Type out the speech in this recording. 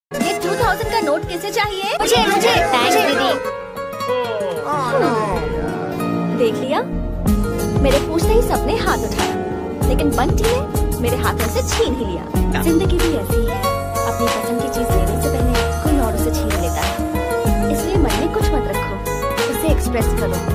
ये 2000 का नोट किसे चाहिए? मुझे मुझे थैंक्स दीदी। देख लिया, मेरे पूछते ही सबने हाथ उठाया, लेकिन बंटी ने मेरे हाथों से छीन ही लिया। जिंदगी भी ऐसी ही है, अपनी पसंद की चीज लेने से पहले कोई और उसे छीन लेता है। इसलिए मन में कुछ मत रखो, उसे एक्सप्रेस करो।